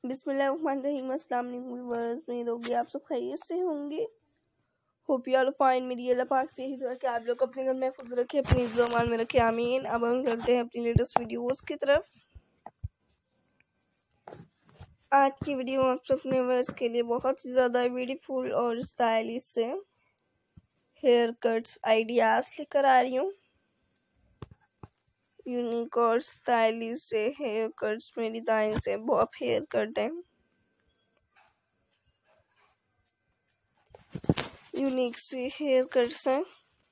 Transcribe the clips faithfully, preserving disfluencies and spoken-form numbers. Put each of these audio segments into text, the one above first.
बिस्मिल्लाहिर्रहमानिर्रहीम। अस्सलाम वालेकुम व्यूअर्स, उम्मीद होगी आप सब खैरियत से होंगे। Hope you are fine. मेरी अल्लाह पाक से यही दुआ कि आप लोग अपने घर महफूज रखें, अपनी ज़ुबान में रखें, आमीन। अब हम करते हैं अपनी लेटेस्ट वीडियोस की तरफ। आज की वीडियो आप सब अपने व्यूअर्स के लिए बहुत ही ज़्यादा ब्यूटीफुल और स्टाइलिश से हेयर कट्स आइडियाज़ लेकर आ रही हूँ। यूनिक और स्टाइलिश से हेयर कट्स में डिज़ाइन से बॉब हेयर कट है। यूनिक से हेयर कट्स हैं,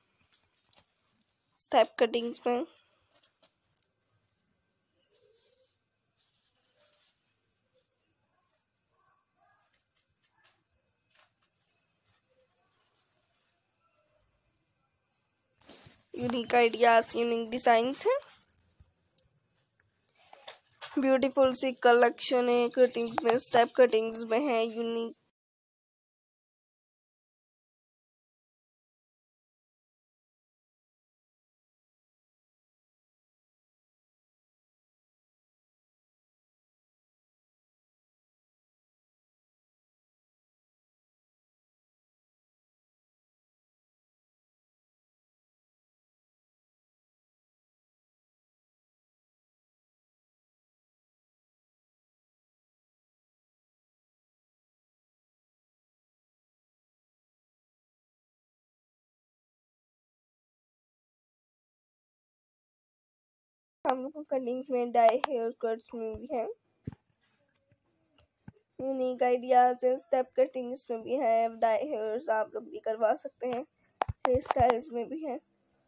स्टेप कटिंग्स में। यूनिक आइडियाज, यूनिक डिजाइंस हैं, ब्यूटीफुल सी कलेक्शन है। कटिंग्स में, स्टेप कटिंग्स में है यूनिक। हम लोग को कटिंग्स में, डाई हेयर कट्स में भी है यूनिक आइडियाज है। स्टेप कटिंग्स में भी है, डाई हेयर्स आप लोग भी करवा सकते हैं। हेयर स्टाइल्स में भी है।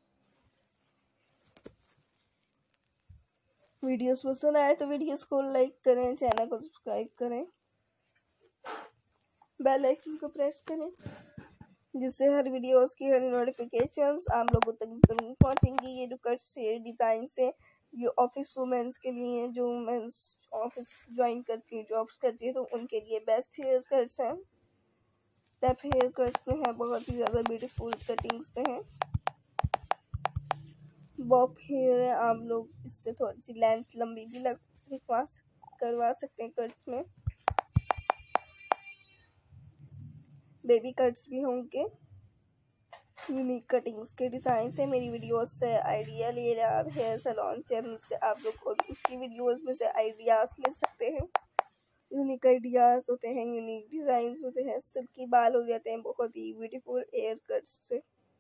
वीडियोस पसंद आए तो वीडियोस को लाइक करें, चैनल को सब्सक्राइब करें, बेल आइकन को प्रेस करें, जिससे हर वीडियोस की हर नोटिफिकेशंस आप लोगों तक जरूर पहुंचेंगी। ये जो कट्स हेयर डिजाइन से ये ऑफिस वुमेन्स के लिए हैं, जो वुमेन्स ऑफिस ज्वाइन करती हैं, जॉब्स करती है, तो उनके लिए बेस्ट हेयर कट्स हैं। स्टेप हेयर कट्स में है, बहुत ही ज़्यादा ब्यूटीफुल कटिंग्स पे हैं। बॉब हेयर है, आप लोग इससे थोड़ी सी लेंथ लंबी भी लग करवा सकते हैं कट्स में। बेबी कट्स भी होंगे। यूनिक कटिंग्स के डिज़ाइन से मेरी वीडियोस से आइडिया ले रहे हैं आप। हेयर सैलून चैनल से आप लोग और उसकी वीडियोस में से आइडियाज़ ले सकते हैं। यूनिक आइडियाज़ होते हैं, यूनिक डिज़ाइंस होते हैं, सिल्की बाल हो जाते हैं बहुत ही ब्यूटीफुल हेयर कट्स से।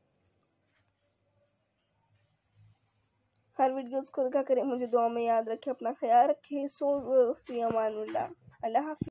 हर वीडियोस को रखा करें, मुझे दुआ में याद रखें, अपना ख्याल रखें। सो फी अमानुल्लाह, अल्लाह हाफ़िज़।